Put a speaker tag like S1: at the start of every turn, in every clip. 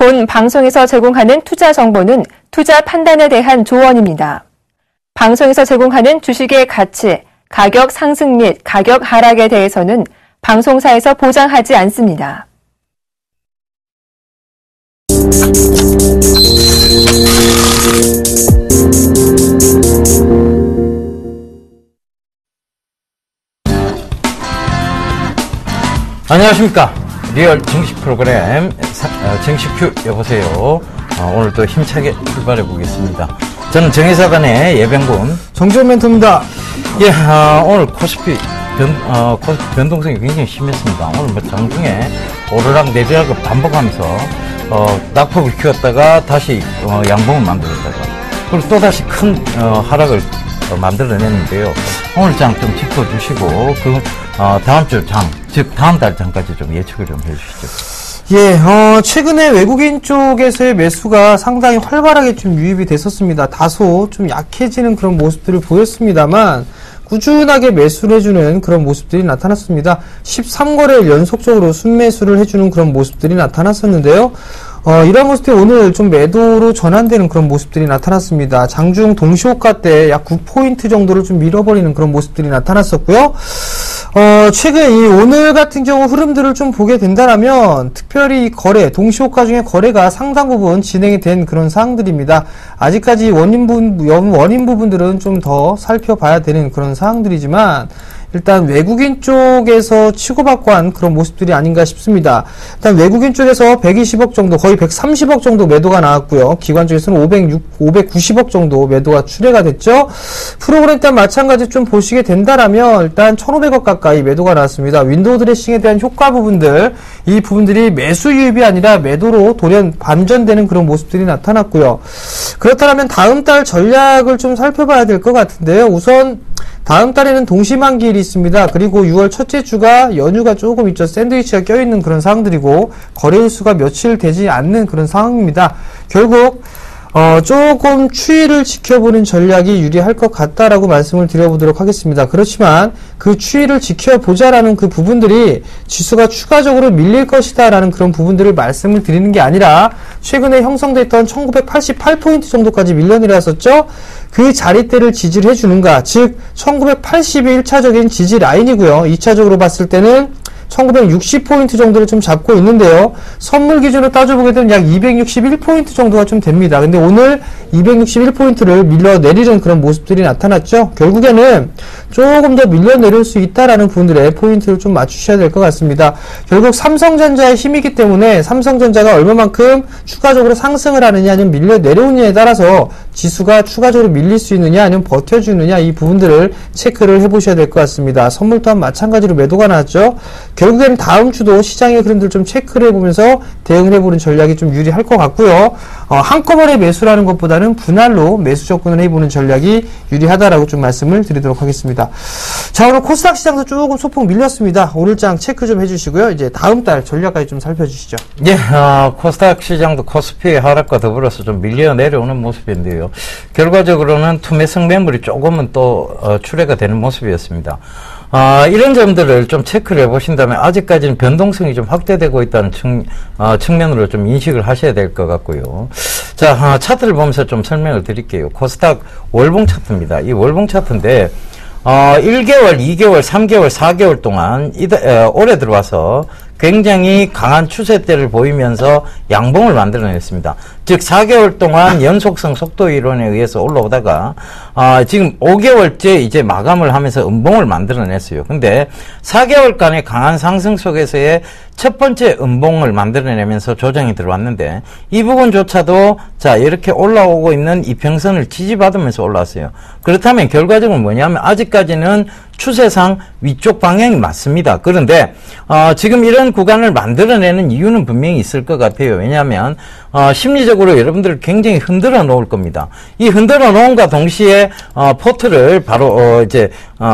S1: 본 방송에서 제공하는 투자 정보는 투자 판단에 대한 조언입니다. 방송에서 제공하는 주식의 가치, 가격 상승 및 가격 하락에 대해서는 방송사에서 보장하지 않습니다.
S2: 안녕하십니까. 리얼 정식 프로그램 정식큐 여보세요. 오늘도 힘차게 출발해 보겠습니다. 저는 정의사관의 예병군
S3: 정지현 멘토입니다.
S2: 예, 오늘 코스피 변동성이 굉장히 심했습니다. 오늘 뭐 장중에 오르락 내리락을 반복하면서 낙폭을 키웠다가 다시 양봉을 만들었다가 그리고 또 다시 큰 하락을 만들어냈는데요. 오늘 장 좀 짚어주시고 다음 주 장, 즉 다음 달 장까지 좀 예측을 좀 해주시죠.
S3: 예, 최근에 외국인 쪽에서의 매수가 상당히 활발하게 좀 유입이 됐었습니다. 다소 좀 약해지는 그런 모습들을 보였습니다만 꾸준하게 매수를 해주는 그런 모습들이 나타났습니다. 13거래일 연속적으로 순매수를 해주는 그런 모습들이 나타났었는데요. 이런 모습들이 오늘 좀 매도로 전환되는 그런 모습들이 나타났습니다. 장중 동시호가 때 약 9포인트 정도를 좀 밀어버리는 그런 모습들이 나타났었고요. 최근 이 오늘 같은 경우 흐름들을 좀 보게 된다라면 특별히 동시호가 중에 거래가 상당 부분 진행이 된 그런 사항들입니다. 아직까지 원인 부분들은 좀 더 살펴봐야 되는 그런 사항들이지만 일단 외국인 쪽에서 치고받고 한 그런 모습들이 아닌가 싶습니다. 일단 외국인 쪽에서 120억 정도, 거의 130억 정도 매도가 나왔고요. 기관 쪽에서는 590억 정도 매도가 출회가 됐죠. 프로그램 때 마찬가지 좀 보시게 된다라면 일단 1,500억 가까이 매도가 나왔습니다. 윈도우 드레싱에 대한 효과 부분들, 이 부분들이 매수 유입이 아니라 매도로 돌연 반전되는 그런 모습들이 나타났고요. 그렇다면 다음 달 전략을 좀 살펴봐야 될 것 같은데요. 우선 다음 달에는 동시만기일이 있습니다. 그리고 6월 첫째 주가 연휴가 조금 있죠. 샌드위치가 껴있는 그런 상황들이고 거래일 수가 며칠 되지 않는 그런 상황입니다. 결국 조금 추이를 지켜보는 전략이 유리할 것 같다라고 말씀을 드려보도록 하겠습니다. 그렇지만 그 추이를 지켜보자라는 그 부분들이 지수가 추가적으로 밀릴 것이다라는 그런 부분들을 말씀을 드리는 게 아니라 최근에 형성됐던 1988포인트 정도까지 밀려내렸었죠. 그 자리대를 지지를 해주는가, 즉 1980이 1차적인 지지 라인이고요. 2차적으로 봤을 때는 1960포인트 정도를 좀 잡고 있는데요. 선물 기준으로 따져보게 되면 약 261포인트 정도가 좀 됩니다. 근데 오늘 261포인트를 밀려내리는 그런 모습들이 나타났죠. 결국에는 조금 더 밀려내릴 수 있다라는 부분들의 포인트를 좀 맞추셔야 될 것 같습니다. 결국 삼성전자의 힘이기 때문에 삼성전자가 얼마만큼 추가적으로 상승을 하느냐 아니면 밀려내려오느냐에 따라서 지수가 추가적으로 밀릴 수 있느냐 아니면 버텨주느냐 이 부분들을 체크를 해보셔야 될 것 같습니다. 선물 또한 마찬가지로 매도가 나왔죠. 결국에는 다음 주도 시장의 흐름들 좀 체크를 해보면서 대응을 해보는 전략이 좀 유리할 것 같고요. 한꺼번에 매수라는 것보다는 분할로 매수 접근을 해보는 전략이 유리하다라고 좀 말씀을 드리도록 하겠습니다. 자, 오늘 코스닥 시장도 조금 소폭 밀렸습니다. 오늘장 체크 좀 해주시고요. 이제 다음 달 전략까지 좀 살펴주시죠.
S2: 예, 코스닥 시장도 코스피의 하락과 더불어서 좀 밀려 내려오는 모습인데요. 결과적으로는 투매성 매물이 조금은 또 출회가 되는 모습이었습니다. 이런 점들을 좀 체크를 해보신다면 아직까지는 변동성이 좀 확대되고 있다는 측면으로 좀 인식을 하셔야 될 것 같고요. 자, 차트를 보면서 좀 설명을 드릴게요. 코스닥 월봉 차트입니다. 이 월봉 차트인데 1개월, 2개월, 3개월, 4개월 동안 올해 들어와서 굉장히 강한 추세대를 보이면서 양봉을 만들어냈습니다. 즉 4개월 동안 연속성 속도 이론에 의해서 올라오다가 지금 5개월째 이제 마감을 하면서 음봉을 만들어냈어요. 근데 4개월간의 강한 상승 속에서의 첫 번째 음봉을 만들어내면서 조정이 들어왔는데 이 부분조차도 자 이렇게 올라오고 있는 이평선을 지지받으면서 올라왔어요. 그렇다면 결과적으로 뭐냐면 아직까지는 추세상 위쪽 방향이 맞습니다. 그런데 지금 이런 구간을 만들어내는 이유는 분명히 있을 것 같아요. 왜냐하면 심리적으로 여러분들을 굉장히 흔들어 놓을 겁니다. 이 흔들어 놓음과 동시에 포트를 바로 이제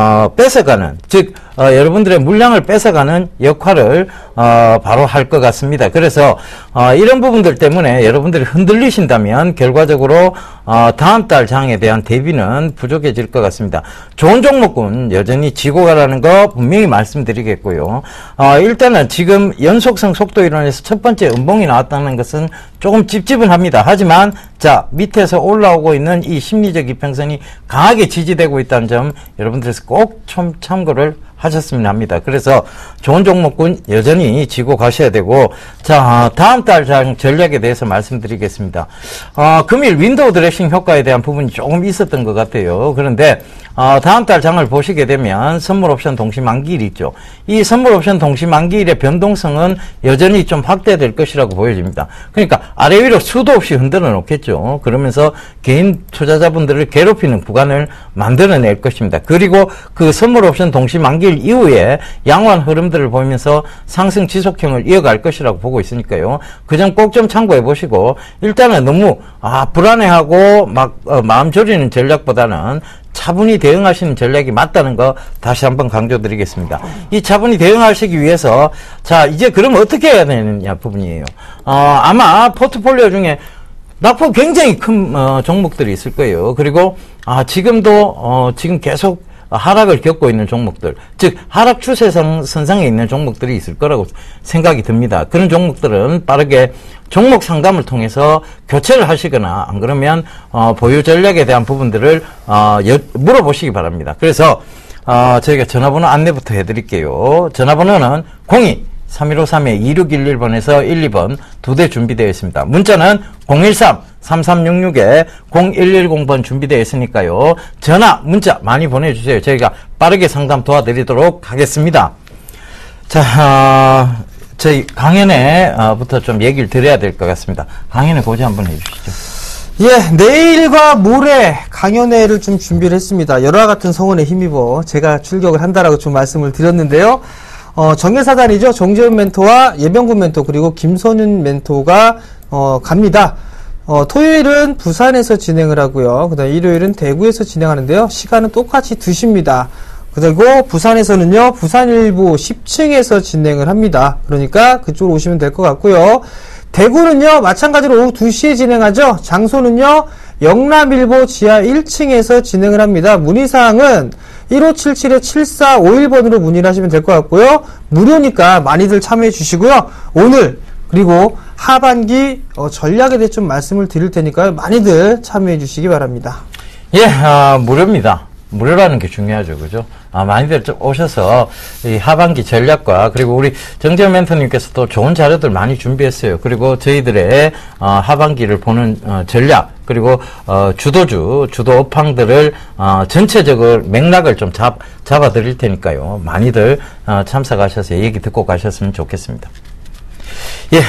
S2: 뺏어가는, 즉 여러분들의 물량을 뺏어가는 역할을 바로 할 것 같습니다. 그래서 이런 부분들 때문에 여러분들이 흔들리신다면 결과적으로 다음 달 장에 대한 대비는 부족해질 것 같습니다. 좋은 종목군 여전히 지고 가라는 된다는 거 분명히 말씀드리겠고요. 일단은 지금 연속성 속도 이론에서 첫 번째 음봉이 나왔다는 것은 조금 찝찝은 합니다. 하지만 자, 밑에서 올라오고 있는 이 심리적 이평선이 강하게 지지되고 있다는 점 여러분들께서 꼭 좀 참고를 하셨으면 합니다. 그래서 좋은 종목군 여전히 지고 가셔야 되고, 자, 다음 달 전략에 대해서 말씀드리겠습니다. 금일 윈도우 드레싱 효과에 대한 부분이 조금 있었던 것 같아요. 그런데 다음 달 장을 보시게 되면 선물 옵션 동시 만기일이 있죠. 이 선물 옵션 동시 만기일의 변동성은 여전히 좀 확대될 것이라고 보여집니다. 그러니까 아래 위로 수도 없이 흔들어 놓겠죠. 그러면서 개인 투자자분들을 괴롭히는 구간을 만들어낼 것입니다. 그리고 그 선물 옵션 동시 만기일 이후에 양호한 흐름들을 보면서 상승 지속형을 이어갈 것이라고 보고 있으니까요. 그 점 꼭 좀 참고해 보시고, 일단은 너무 불안해하고 막 마음 졸이는 전략보다는 차분히 대응하시는 전략이 맞다는 거 다시 한번 강조드리겠습니다. 이 차분히 대응하시기 위해서 자, 이제 그럼 어떻게 해야 되느냐 부분이에요. 아마 포트폴리오 중에 낙폭 굉장히 큰 종목들이 있을 거예요. 그리고 지금도 지금 계속 하락을 겪고 있는 종목들, 즉 하락 추세 선상에 있는 종목들이 있을 거라고 생각이 듭니다. 그런 종목들은 빠르게 종목 상담을 통해서 교체를 하시거나 안 그러면 보유 전략에 대한 부분들을 물어보시기 바랍니다. 그래서 저희가 전화번호 안내부터 해드릴게요. 전화번호는 02-3153-2611번에서 12번 2대 준비되어 있습니다. 문자는 013-3366-0110번 준비되어 있으니까요. 전화, 문자 많이 보내주세요. 저희가 빠르게 상담 도와드리도록 하겠습니다. 자, 저희 강연회부터 좀 얘기를 드려야 될 것 같습니다. 강연회 고지 한번 해주시죠.
S3: 예, 내일과 모레 강연회를 좀 준비를 했습니다. 열화 같은 성원에 힘입어 제가 출격을 한다라고 좀 말씀을 드렸는데요. 정예사단이죠. 정재훈 멘토와 예병군 멘토 그리고 김선윤 멘토가 갑니다. 토요일은 부산에서 진행을 하고요. 그다음 일요일은 대구에서 진행하는데요. 시간은 똑같이 2시입니다. 그리고 부산에서는요, 부산일보 10층에서 진행을 합니다. 그러니까 그쪽으로 오시면 될 것 같고요. 대구는요, 마찬가지로 오후 2시에 진행하죠. 장소는요, 영남일보 지하 1층에서 진행을 합니다. 문의사항은 1577-7451번으로 문의를 하시면 될 것 같고요. 무료니까 많이들 참여해 주시고요. 오늘 그리고 하반기 전략에 대해 좀 말씀을 드릴 테니까요. 많이들 참여해 주시기 바랍니다.
S2: 예, 무료입니다. 무료라는 게 중요하죠. 그죠? 많이들 좀 오셔서 이 하반기 전략과 그리고 우리 정재훈 멘토님께서 또 좋은 자료들 많이 준비했어요. 그리고 저희들의 하반기를 보는 전략 그리고 주도 업황들을 전체적으로 맥락을 좀 잡아 드릴 테니까요. 많이들 참석하셔서 얘기 듣고 가셨으면 좋겠습니다. 예.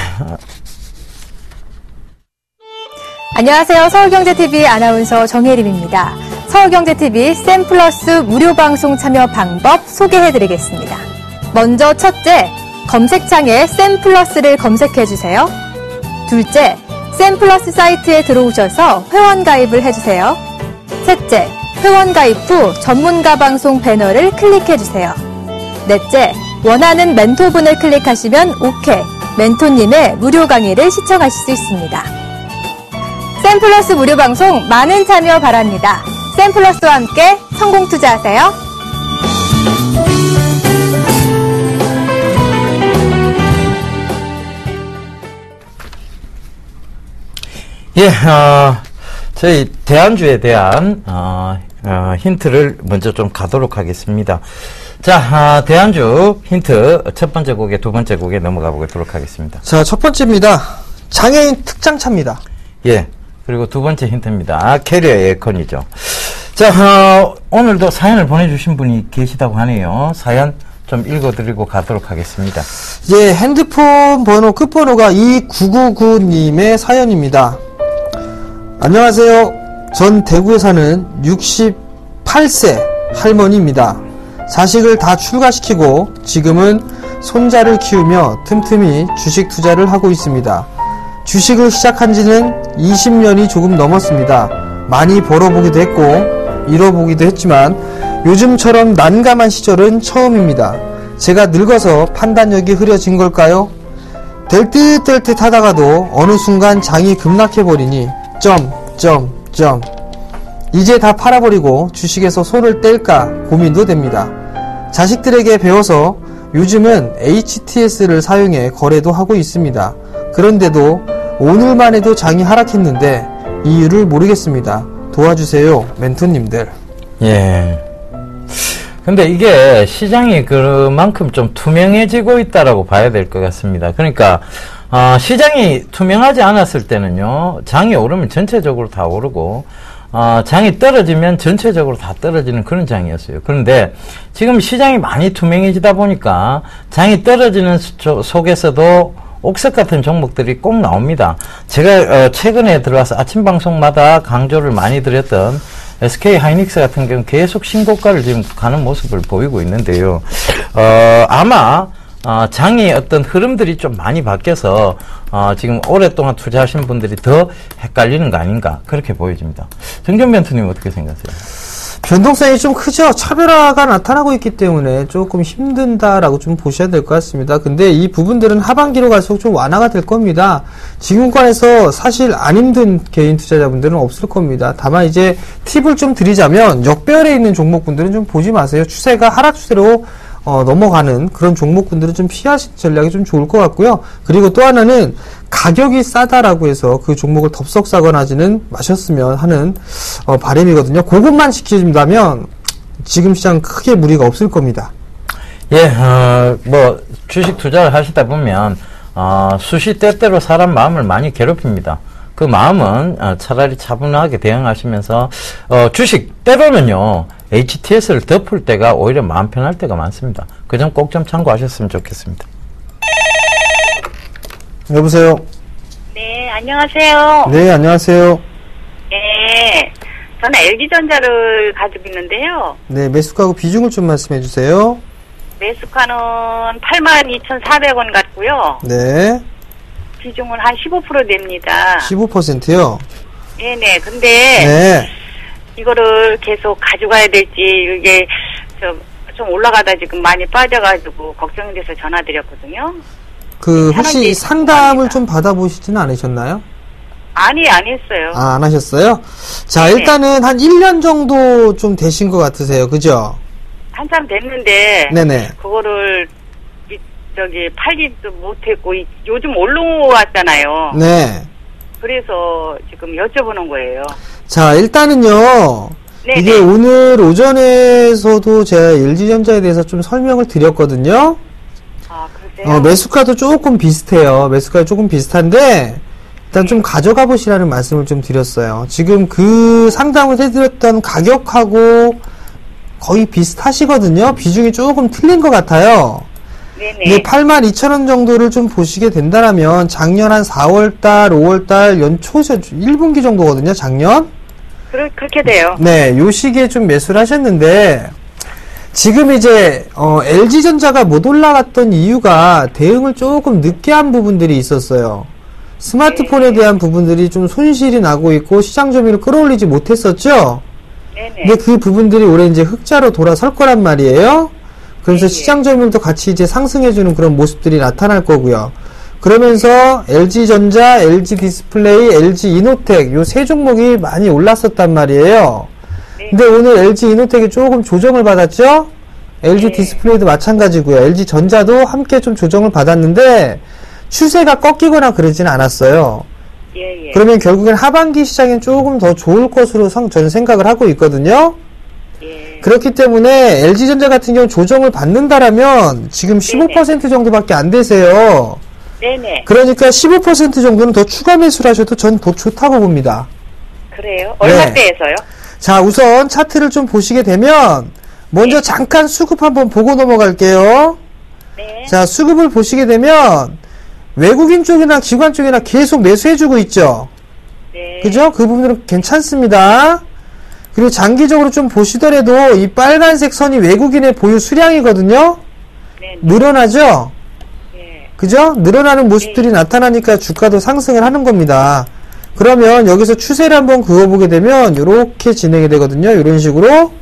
S1: 안녕하세요. 서울경제TV 아나운서 정혜림입니다. 서울경제TV 샘플러스 무료 방송 참여 방법 소개해드리겠습니다. 먼저 첫째, 검색창에 샘플러스를 검색해주세요. 둘째, 샘플러스 사이트에 들어오셔서 회원 가입을 해주세요. 셋째, 회원 가입 후 전문가 방송 배너를 클릭해주세요. 넷째, 원하는 멘토분을 클릭하시면 OK, 멘토님의 무료 강의를 시청하실 수 있습니다. 샘플러스 무료 방송 많은 참여 바랍니다. 샘플러스와 함께 성공 투자하세요.
S2: 예, 저희 대안주에 대한 힌트를 먼저 좀 가도록 하겠습니다. 자, 대안주 힌트 첫 번째 곡에 두 번째 곡에 넘어가 보도록 하겠습니다.
S3: 자, 첫 번째입니다. 장애인 특장차입니다.
S2: 예. 그리고 두 번째 힌트입니다. 캐리어 에어컨이죠. 자, 오늘도 사연을 보내주신 분이 계시다고 하네요. 사연 좀 읽어드리고 가도록 하겠습니다.
S3: 예, 핸드폰 번호 끝번호가 2999님의 사연입니다. 안녕하세요. 전 대구에 사는 68세 할머니입니다. 자식을 다 출가시키고 지금은 손자를 키우며 틈틈이 주식 투자를 하고 있습니다. 주식을 시작한 지는 20년이 조금 넘었습니다. 많이 벌어보기도 했고 잃어보기도 했지만 요즘처럼 난감한 시절은 처음입니다. 제가 늙어서 판단력이 흐려진 걸까요? 될 듯 될 듯 하다가도 어느 순간 장이 급락해버리니 이제 다 팔아버리고 주식에서 손을 뗄까 고민도 됩니다. 자식들에게 배워서 요즘은 HTS를 사용해 거래도 하고 있습니다. 그런데도 오늘만 해도 장이 하락했는데 이유를 모르겠습니다. 도와주세요, 멘토님들.
S2: 예. 근데 이게 시장이 그만큼 좀 투명해지고 있다라고 봐야 될 것 같습니다. 그러니까 시장이 투명하지 않았을 때는요, 장이 오르면 전체적으로 다 오르고, 장이 떨어지면 전체적으로 다 떨어지는 그런 장이었어요. 그런데 지금 시장이 많이 투명해지다 보니까 장이 떨어지는 속에서도 옥석 같은 종목들이 꼭 나옵니다. 제가 최근에 들어와서 아침 방송마다 강조를 많이 드렸던 SK 하이닉스 같은 경우는 계속 신고가를 지금 가는 모습을 보이고 있는데요. 아마 장이 어떤 흐름들이 좀 많이 바뀌어서 지금 오랫동안 투자하신 분들이 더 헷갈리는 거 아닌가 그렇게 보여집니다. 정전 멘토님 어떻게 생각하세요?
S3: 변동성이 좀 크죠. 차별화가 나타나고 있기 때문에 조금 힘든다라고 좀 보셔야 될 것 같습니다. 근데 이 부분들은 하반기로 갈수록 좀 완화가 될 겁니다. 지금권에서 사실 안 힘든 개인 투자자분들은 없을 겁니다. 다만 이제 팁을 좀 드리자면 역별에 있는 종목분들은 좀 보지 마세요. 추세가 하락 추세로 넘어가는 그런 종목군들은 좀 피하시는 전략이 좀 좋을 것 같고요. 그리고 또 하나는 가격이 싸다라고 해서 그 종목을 덥석 사거나 하지는 마셨으면 하는 바람이거든요. 그것만 지켜준다면 지금 시장 크게 무리가 없을 겁니다.
S2: 예, 뭐 주식 투자를 하시다 보면 수시 때때로 사람 마음을 많이 괴롭힙니다. 그 마음은 차라리 차분하게 대응하시면서 주식 때로는요 HTS를 덮을 때가 오히려 마음 편할 때가 많습니다. 그 점 꼭 좀 참고하셨으면 좋겠습니다.
S3: 여보세요.
S4: 네, 안녕하세요.
S3: 네, 안녕하세요.
S4: 네, 저는 LG전자를 가지고 있는데요.
S3: 네, 매수가하고 비중을 좀 말씀해 주세요.
S4: 매수가는 82,400원 같고요.
S3: 네.
S4: 비중은 한 15% 됩니다.
S3: 15%요?
S4: 네네, 근데
S3: 네.
S4: 이거를 계속 가져가야 될지 이게 좀 올라가다 지금 많이 빠져가지고 걱정이 돼서 전화드렸거든요.
S3: 혹시 상담을 좀 받아보시지는 않으셨나요?
S4: 아니, 안 했어요.
S3: 안 하셨어요? 자,
S4: 네.
S3: 일단은 한 1년 정도 좀 되신 것 같으세요. 그죠?
S4: 한참 됐는데
S3: 네네.
S4: 그거를 팔지도 못했고 요즘 올라왔잖아요.
S3: 네.
S4: 그래서 지금 여쭤보는 거예요.
S3: 자, 일단은요.
S4: 네네.
S3: 이게 오늘 오전에서도 제가 LG전자에 대해서 좀 설명을 드렸거든요.
S4: 아, 그러세요?
S3: 매수가도 조금 비슷해요. 매수가 조금 비슷한데, 일단 좀 가져가 보시라는 말씀을 좀 드렸어요. 지금 그 상담을 해드렸던 가격하고 거의 비슷하시거든요. 비중이 조금 틀린 것 같아요.
S4: 네네.
S3: 82,000원 정도를 좀 보시게 된다면 작년 한 4월달, 5월달, 연초 1분기 정도거든요. 작년.
S4: 그렇게 돼요.
S3: 네, 요 시기에 좀 매수를 하셨는데 지금 이제 LG전자가 못 올라갔던 이유가 대응을 조금 늦게 한 부분들이 있었어요. 스마트폰에 대한 부분들이 좀 손실이 나고 있고 시장 점유율을 끌어올리지 못했었죠.
S4: 네네.
S3: 근데 그 부분들이 올해 이제 흑자로 돌아설 거란 말이에요. 그래서
S4: 네네.
S3: 시장 점유율도 같이 이제 상승해주는 그런 모습들이 나타날 거고요. 그러면서 LG전자, LG디스플레이, LG이노텍 요 세 종목이 많이 올랐었단 말이에요.
S4: 네.
S3: 근데 오늘 LG이노텍이 조금 조정을 받았죠? LG디스플레이도 마찬가지고요. LG전자도 함께 좀 조정을 받았는데 추세가 꺾이거나 그러지는 않았어요.
S4: 예.
S3: 그러면 결국엔 하반기 시장엔 조금 더 좋을 것으로 저는 생각을 하고 있거든요.
S4: 예.
S3: 그렇기 때문에 LG전자 같은 경우는 조정을 받는다라면 지금 15% 정도밖에 안 되세요.
S4: 네네.
S3: 그러니까 15% 정도는 더 추가 매수를 하셔도 전 더 좋다고 봅니다.
S4: 그래요?
S3: 네.
S4: 얼마대에서요?
S3: 자, 우선 차트를 좀 보시게 되면 먼저 잠깐 수급 한번 보고 넘어갈게요.
S4: 네.
S3: 자, 수급을 보시게 되면 외국인 쪽이나 기관 쪽이나 계속 매수해주고 있죠.
S4: 네.
S3: 그죠? 그 부분은 괜찮습니다. 그리고 장기적으로 좀 보시더라도 이 빨간색 선이 외국인의 보유 수량이거든요.
S4: 네.
S3: 늘어나죠?
S4: 예.
S3: 그죠? 늘어나는 모습들이 나타나니까 주가도 상승을 하는 겁니다. 그러면 여기서 추세를 한번 그어보게 되면 이렇게 진행이 되거든요. 이런 식으로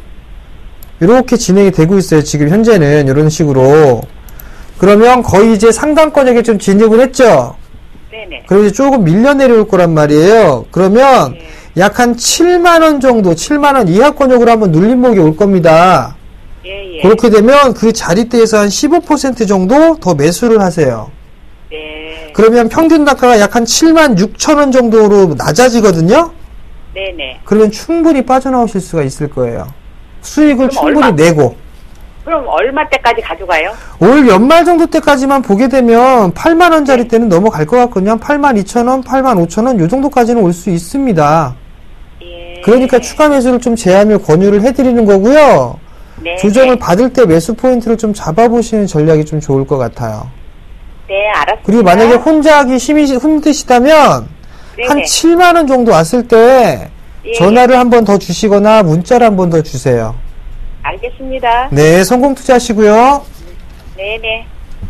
S3: 이렇게 진행이 되고 있어요. 지금 현재는 이런 식으로. 그러면 거의 이제 상단권역에 좀 진입을 했죠.
S4: 네네.
S3: 그럼 이제 조금 밀려 내려올 거란 말이에요. 그러면 약 한 7만원 정도, 7만원 이하권역으로 한번 눌림목이 올 겁니다.
S4: 예, 예.
S3: 그렇게 되면 그 자리대에서 한 15% 정도 더 매수를 하세요.
S4: 네.
S3: 그러면 평균 단가가 약 한 7만 6천 원 정도로 낮아지거든요.
S4: 네네.
S3: 그러면 충분히 빠져나오실 수가 있을 거예요. 수익을
S4: 그럼
S3: 충분히
S4: 얼마?
S3: 내고.
S4: 그럼 얼마 때까지 가져가요?
S3: 올 연말 정도 때까지만 보게 되면 8만 원짜리 때는 넘어갈 것 같거든요. 한 8만 2천 원, 8만 5천 원, 요 정도까지는 올 수 있습니다.
S4: 예.
S3: 그러니까 추가 매수를 좀 제한을 권유를 해드리는 거고요.
S4: 네.
S3: 조정을 받을 때 매수 포인트를 좀 잡아보시는 전략이 좀 좋을 것 같아요.
S4: 네, 알았습니다.
S3: 그리고 만약에 혼자 하기 힘드시다면
S4: 네네.
S3: 한 7만 원 정도 왔을 때
S4: 예.
S3: 전화를 한 번 더 주시거나 문자를 한 번 더 주세요.
S4: 알겠습니다.
S3: 네, 성공 투자하시고요.
S4: 네네.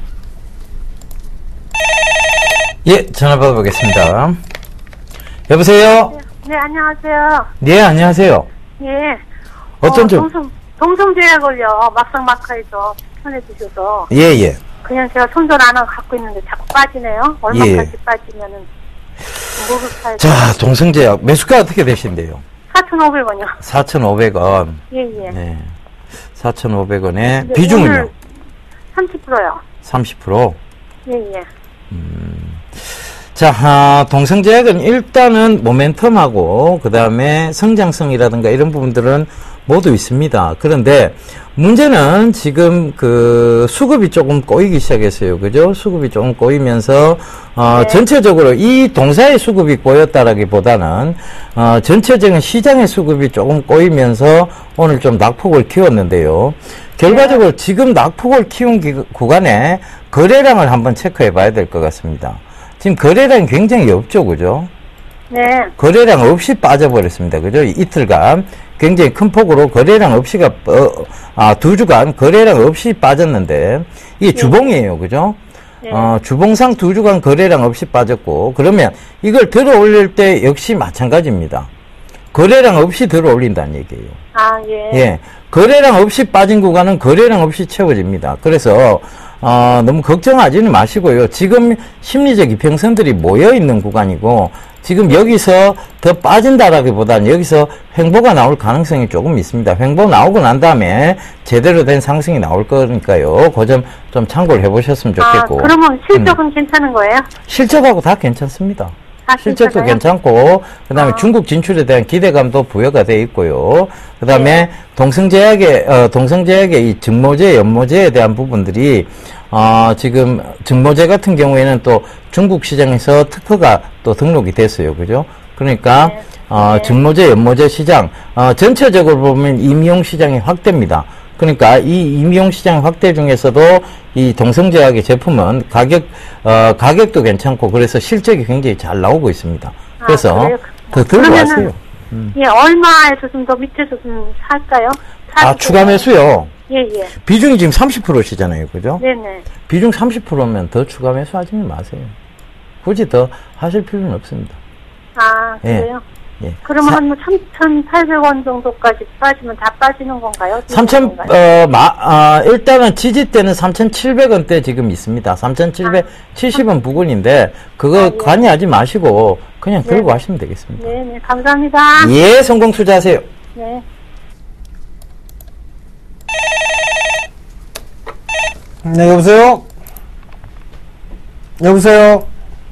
S2: 예, 전화 받아보겠습니다. 여보세요?
S5: 네, 안녕하세요.
S2: 네, 안녕하세요.
S5: 예.
S2: 어떤 점?
S5: 동성제약을요, 막상막하에서 추천해주셔서,
S2: 예, 예.
S5: 그냥 제가 손절 안 하고 갖고 있는데 자꾸 빠지네요. 얼마까지 빠지면은, 뭐를 사야
S2: 자, 동성제약. 매수가 어떻게 되신대요?
S5: 4,500원이요.
S2: 4,500원.
S5: 예, 예.
S2: 네. 4,500원에 비중은요?
S5: 30%요.
S2: 30%.
S5: 예, 예.
S2: 자, 동성제약은 일단은 모멘텀하고 그 다음에 성장성이라든가 이런 부분들은 모두 있습니다. 그런데 문제는 지금 그 수급이 조금 꼬이기 시작했어요. 그죠? 수급이 조금 꼬이면서 전체적으로 이 동사의 수급이 꼬였다라기보다는 전체적인 시장의 수급이 조금 꼬이면서 오늘 좀 낙폭을 키웠는데요. 결과적으로 지금 낙폭을 키운 구간에 거래량을 한번 체크해 봐야 될 것 같습니다. 지금 거래량이 굉장히 없죠, 그죠?
S5: 네.
S2: 거래량 없이 빠져버렸습니다. 그죠? 이틀간 굉장히 큰 폭으로 거래량 없이가, 2주간 거래량 없이 빠졌는데, 이게 주봉이에요. 그죠?
S5: 네.
S2: 주봉상 2주간 거래량 없이 빠졌고, 그러면 이걸 들어 올릴 때 역시 마찬가지입니다. 거래량 없이 들어 올린다는 얘기예요.
S5: 아, 예.
S2: 예. 거래량 없이 빠진 구간은 거래량 없이 채워집니다. 그래서, 너무 걱정하지는 마시고요. 지금 심리적 이평선들이 모여있는 구간이고, 지금 여기서 더 빠진다라기보다는 여기서 횡보가 나올 가능성이 조금 있습니다. 횡보 나오고 난 다음에 제대로 된 상승이 나올 거니까요. 그 점 좀 참고를 해보셨으면 좋겠고.
S5: 그러면 실적은 괜찮은 거예요?
S2: 실적하고 다 괜찮습니다. 실적도
S5: 괜찮아요?
S2: 괜찮고, 그 다음에 중국 진출에 대한 기대감도 부여가 돼 있고요. 그 다음에 동성제약의 이 증모제, 연모제에 대한 부분들이, 지금 증모제 같은 경우에는 또 중국 시장에서 특허가 또 등록이 됐어요. 그죠? 그러니까, 증모제, 연모제 시장, 전체적으로 보면 임용 시장이 확대입니다. 그러니까 이 임용 시장 확대 중에서도 이 동성제약의 제품은 가격도 괜찮고 그래서 실적이 굉장히 잘 나오고 있습니다. 그래서
S5: 그래요?
S2: 더 들고 가세요.
S5: 예, 얼마에서 좀 더 밑에서 좀 살까요?
S2: 추가 매수요.
S5: 예, 예.
S2: 비중이 지금 30%시잖아요. 그죠?
S5: 네네.
S2: 비중 30%면 더 추가 매수 하지는 마세요. 굳이 더 하실 필요는 없습니다.
S5: 아, 그래요?
S2: 예.
S5: 그러면 한 3,800원 정도까지 빠지면 다 빠지는 건가요?
S2: 일단은 지지 때는 3,700원대 지금 있습니다. 3,770원 부근인데, 그거 관여하지 마시고, 그냥 들고 가시면 되겠습니다.
S5: 네, 감사합니다.
S2: 예, 성공 투자하세요.
S5: 네.
S3: 네, 여보세요? 여보세요?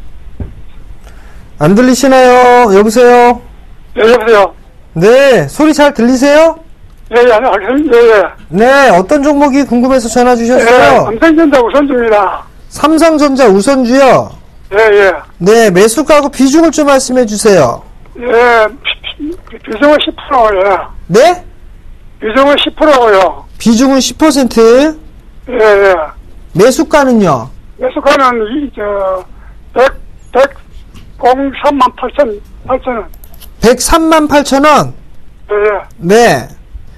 S3: 안 들리시나요? 여보세요?
S6: 예, 여보세요?
S3: 네, 소리 잘 들리세요?
S6: 예, 예, 예.
S3: 네, 어떤 종목이 궁금해서 전화 주셨어요?
S6: 삼성전자 우선주입니다.
S3: 삼성전자 우선주요?
S6: 예, 예.
S3: 네, 매수가하고 비중을 좀 말씀해 주세요.
S6: 예, 비중은 10%예요.
S3: 네?
S6: 비중은 10%고요.
S3: 비중은 10%,
S6: 예, 예.
S3: 매수가는요?
S6: 매수가는 103만 8천 원.
S3: 103만 8천 원?
S6: 예, 예.
S3: 네.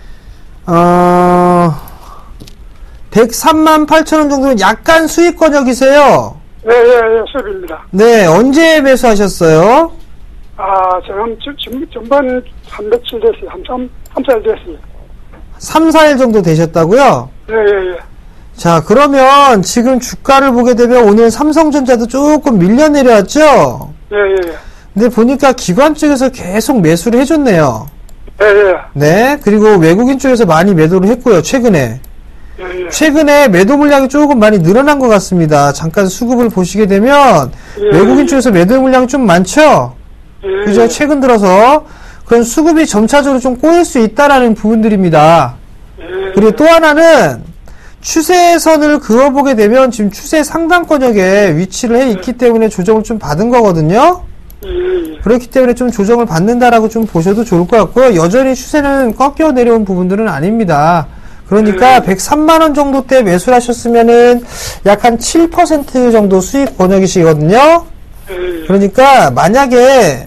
S3: 103만 8천 원 정도면 약간 수익권역이세요?
S6: 예, 예, 예, 수입입니다.
S3: 네, 언제 매수하셨어요?
S6: 지금 전반 300칠 됐어요. 3살 됐어요.
S3: 3, 4일 정도 되셨다고요?
S6: 예, 예, 예.
S3: 자, 그러면 지금 주가를 보게 되면 오늘 삼성전자도 조금 밀려 내려왔죠?
S6: 예, 예, 예.
S3: 근데 보니까 기관 쪽에서 계속 매수를 해줬네요.
S6: 예, 예.
S3: 네. 그리고 외국인 쪽에서 많이 매도를 했고요. 최근에.
S6: 예, 예.
S3: 최근에 매도 물량이 조금 많이 늘어난 것 같습니다. 잠깐 수급을 보시게 되면
S6: 예.
S3: 외국인 쪽에서 매도 물량이 좀 많죠?
S6: 예,
S3: 그죠?
S6: 예.
S3: 최근 들어서 그런 수급이 점차적으로 좀 꼬일 수 있다라는 부분들입니다.
S6: 예,
S3: 그리고 또 하나는 추세선을 그어보게 되면 지금 추세 상단권역에 위치를 해 있기 때문에 조정을 좀 받은 거거든요.
S6: 예, 예.
S3: 그렇기 때문에 좀 조정을 받는다라고 좀 보셔도 좋을 것 같고요. 여전히 추세는 꺾여 내려온 부분들은 아닙니다. 그러니까 103만원 정도 때 매수를 하셨으면은 약 한 7% 정도 수익 권역이시거든요.
S6: 예.
S3: 그러니까 만약에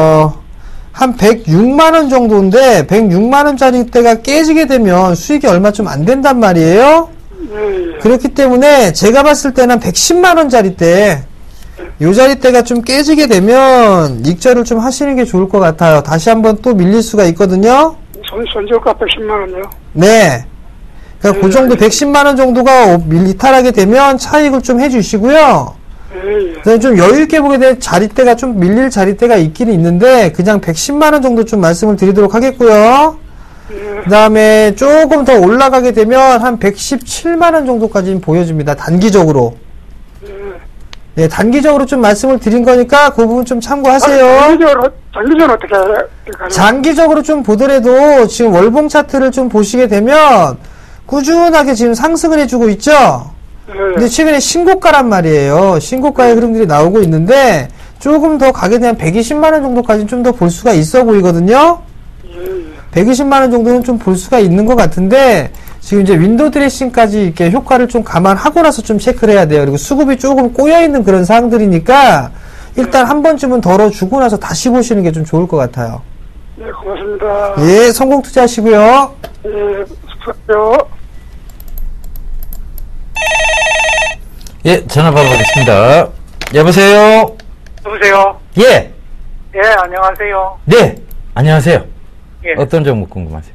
S3: 한 106만원 정도인데 106만원짜리 때가 깨지게 되면 수익이 얼마 좀 안 된단 말이에요.
S6: 예,
S3: 그렇기 때문에 제가 봤을 때는 110만원짜리 때 요 자리대가 좀 깨지게 되면 익절을 좀 하시는 게 좋을 것 같아요. 다시 한번 또 밀릴 수가 있거든요.
S6: 손절가 110만원이요?
S3: 네. 그러니까 그 정도 110만원 정도가 이탈하게 되면 차익을 좀 해주시고요.
S6: 예, 예.
S3: 그다음에 좀 여유있게 보게 될 자리대가 좀 밀릴 자리대가 있긴 있는데 그냥 110만원 정도 좀 말씀을 드리도록 하겠고요. 그 다음에 조금 더 올라가게 되면 한 117만원 정도까지는 보여집니다. 단기적으로. 네, 단기적으로 좀 말씀을 드린 거니까 그 부분 좀 참고하세요.
S6: 장기적으로 어떻게 할까요?
S3: 장기적으로 좀 보더라도 지금 월봉 차트를 좀 보시게 되면 꾸준하게 지금 상승을 해주고 있죠? 근데 최근에 신고가란 말이에요. 신고가의 흐름들이 나오고 있는데 조금 더 가게 되면 120만원 정도까지는 좀 더 볼 수가 있어 보이거든요? 120만원 정도는 좀 볼 수가 있는 것 같은데 지금 이제 윈도우 드레싱까지 이렇게 효과를 좀 감안하고 나서 좀 체크를 해야 돼요. 그리고 수급이 조금 꼬여있는 그런 사항들이니까 일단 한 번쯤은 덜어주고 나서 다시 보시는 게 좀 좋을 것 같아요.
S6: 네, 고맙습니다.
S3: 예, 성공 투자하시고요.
S6: 예, 수고하세요.
S2: 예, 전화 받아보겠습니다. 여보세요?
S6: 여보세요?
S2: 예!
S6: 예, 안녕하세요.
S2: 네! 안녕하세요.
S6: 예.
S2: 어떤 종목 궁금하세요?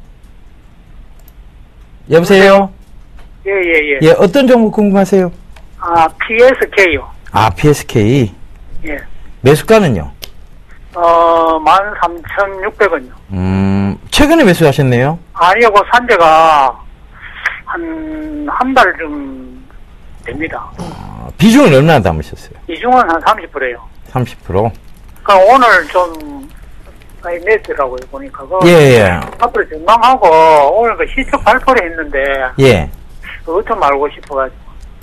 S2: 여보세요?
S6: 예, 예, 예.
S2: 예, 어떤 종목 궁금하세요?
S6: 아, PSK요.
S2: 아, PSK.
S6: 예.
S2: 매수가는요?
S6: 13,600원요.
S2: 최근에 매수하셨네요?
S6: 아니요, 그 산재가 한 달 좀 됩니다.
S2: 비중은 얼마나 담으셨어요?
S6: 이중은 한 30%예요.
S2: 30%?
S6: 그러니까 오늘 좀 많이 냈더라고요, 보니까.
S2: 예, 예.
S6: 앞으로 전망하고 오늘 그 실적 발표를 했는데
S2: 예.
S6: 그것 좀 알고 싶어가지고.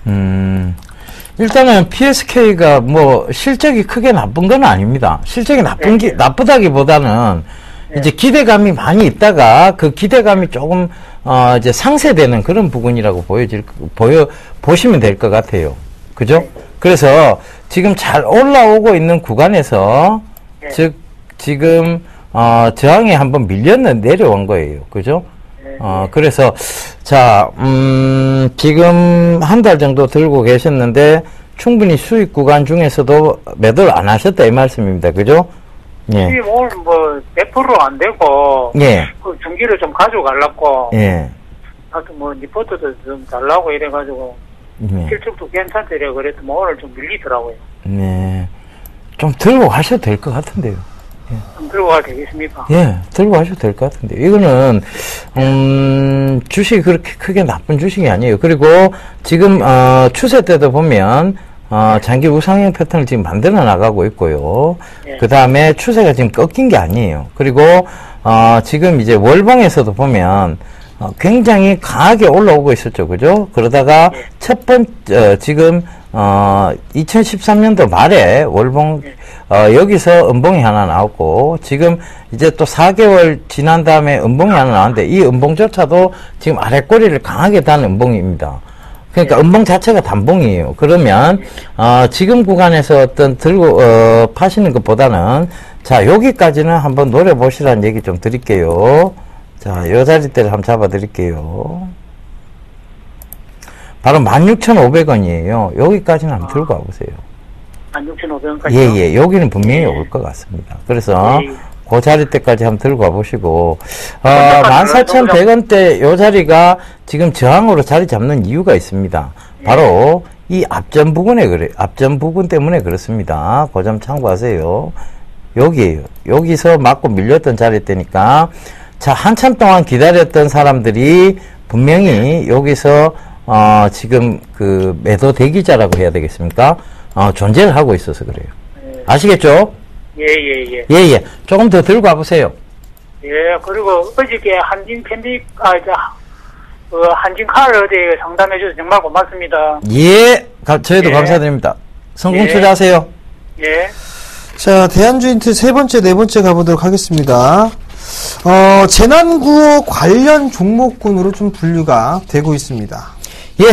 S2: 일단은 PSK가 뭐 실적이 크게 나쁜 건 아닙니다. 실적이 나쁘다기보다는 이제 기대감이 많이 있다가 그 기대감이 조금 이제 상쇄되는 그런 부분이라고 보시면 될 것 같아요. 그죠? 그래서 지금 잘 올라오고 있는 구간에서 즉 지금 저항이 한번 내려온 거예요. 그죠? 그래서 자 지금 한 달 정도 들고 계셨는데 충분히 수익 구간 중에서도 매도를 안 하셨다 이 말씀입니다. 그죠? 예.
S6: 지금 오늘 뭐 100% 안 되고
S2: 예.
S6: 그 중기를 좀 가져가려고
S2: 예.
S6: 하여튼 뭐 리포트도 좀 달라고 이래가지고
S2: 예.
S6: 실적도 괜찮대 이래 그랬더니 뭐 오늘 좀 밀리더라고요.
S2: 네. 좀 들고 가셔도 될 것 같은데요.
S6: 좀 들고 가도 되겠습니까?
S2: 예, 들고 가셔도 될 것 같은데요. 이거는, 주식이 그렇게 크게 나쁜 주식이 아니에요. 그리고 지금, 추세 때도 보면, 장기 우상향 패턴을 지금 만들어 나가고 있고요. 그 다음에 추세가 지금 꺾인 게 아니에요. 그리고, 지금 이제 월봉에서도 보면, 굉장히 강하게 올라오고 있었죠. 그죠? 그러다가 지금, 2013년도 말에 월봉, 여기서 음봉이 하나 나왔고, 지금 이제 또 4개월 지난 다음에 음봉이 하나 나왔는데, 이 음봉조차도 지금 아랫꼬리를 강하게 단 음봉입니다. 그러니까 음봉 자체가 단봉이에요. 그러면, 지금 구간에서 어떤 파시는 것보다는, 자, 여기까지는 한번 노려보시라는 얘기 좀 드릴게요. 자, 요 자리대를 한번 잡아 드릴게요. 바로 16,500원이에요. 여기까지는 한번 들고 와보세요.
S6: 16,500원까지?
S2: 예, 예. 여기는 분명히 올 것 같습니다. 그래서, 그 자리대까지 한번 들고 와보시고, 14,100원대 요 자리가 지금 저항으로 자리 잡는 이유가 있습니다. 바로, 이 앞전 부분 때문에 그렇습니다. 그 점 참고하세요. 여기에요. 여기서 맞고 밀렸던 자리대니까, 자, 한참 동안 기다렸던 사람들이 분명히 여기서, 지금 그 매도 대기자라고 해야 되겠습니까? 존재를 하고 있어서 그래요. 아시겠죠? 예. 조금 더 들고 와보세요.
S6: 예, 그리고 어저께 한진카를 어디 상담해줘서 정말 고맙습니다.
S2: 예, 저희도
S6: 예.
S2: 감사드립니다. 성공
S6: 예.
S2: 투자하세요.
S6: 예.
S3: 자, 대한주인트 세 번째, 네 번째 가보도록 하겠습니다. 재난구호 관련 종목군으로 좀 분류가 되고 있습니다.
S2: 예,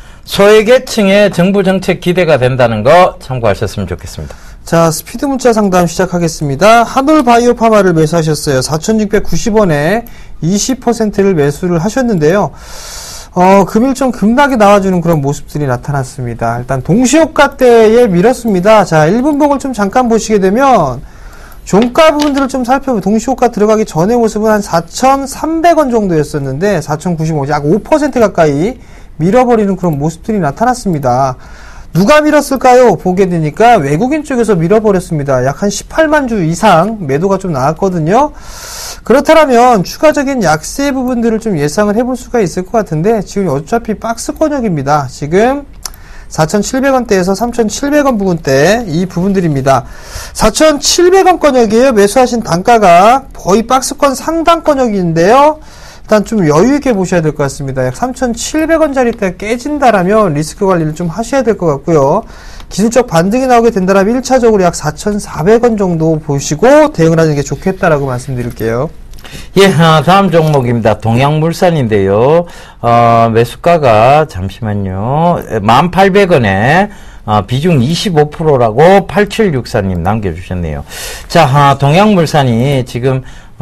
S2: 소외계층의 정부 정책 기대가 된다는 거 참고하셨으면 좋겠습니다.
S3: 자, 스피드 문자 상담 시작하겠습니다. 한올바이오파마를 매수하셨어요. 4,690원에 20%를 매수를 하셨는데요. 금일 좀 급락이 나와주는 그런 모습들이 나타났습니다. 일단 동시호가대에 밀었습니다. 자, 1분봉을 좀 잠깐 보시게 되면 종가 부분들을 좀 살펴보면 동시호가 들어가기 전의 모습은 한 4,300원 정도였었는데 4,095원, 약 5% 가까이 밀어버리는 그런 모습들이 나타났습니다. 누가 밀었을까요? 보게 되니까 외국인 쪽에서 밀어버렸습니다. 약 한 18만 주 이상 매도가 좀 나왔거든요. 그렇다면 추가적인 약세 부분들을 좀 예상을 해볼 수가 있을 것 같은데 지금 어차피 박스권역입니다. 지금 4,700원대에서 3,700원 부분대 이 부분들입니다. 4,700원 권역이에요. 매수하신 단가가 거의 박스권 상단권역인데요. 일단 좀 여유있게 보셔야 될 것 같습니다. 약 3,700원짜리 때 깨진다라면 리스크 관리를 좀 하셔야 될 것 같고요. 기술적 반등이 나오게 된다면 1차적으로 약 4,400원 정도 보시고 대응을 하는 게 좋겠다라고 말씀드릴게요.
S2: 예, 다음 종목입니다. 동양물산인데요. 매수가가 잠시만요. 1,800원에 비중 25%라고 8764님 남겨주셨네요. 자, 동양물산이 지금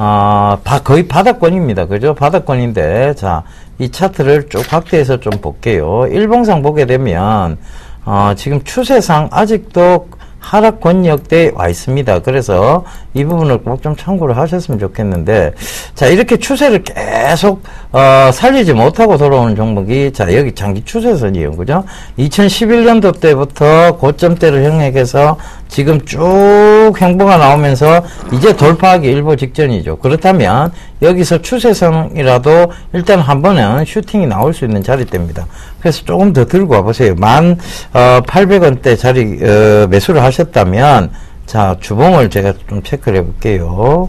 S2: 거의 바닥권입니다. 그죠? 바닥권인데, 자, 이 차트를 쭉 확대해서 좀 볼게요. 일봉상 보게 되면, 지금 추세상 아직도 하락 권역대에 와 있습니다. 그래서 이 부분을 꼭 좀 참고를 하셨으면 좋겠는데, 자, 이렇게 추세를 계속, 살리지 못하고 돌아오는 종목이, 자, 여기 장기 추세선이에요. 그죠? 2011년도 때부터 고점대를 형성해서 지금 쭉 행보가 나오면서 이제 돌파하기 일보 직전이죠. 그렇다면 여기서 추세선이라도 일단 한 번은 슈팅이 나올 수 있는 자리대입니다. 그래서 조금 더 들고 와보세요. 1,800원대 자리, 매수를 하셨다면, 자, 주봉을 제가 좀 체크를 해볼게요.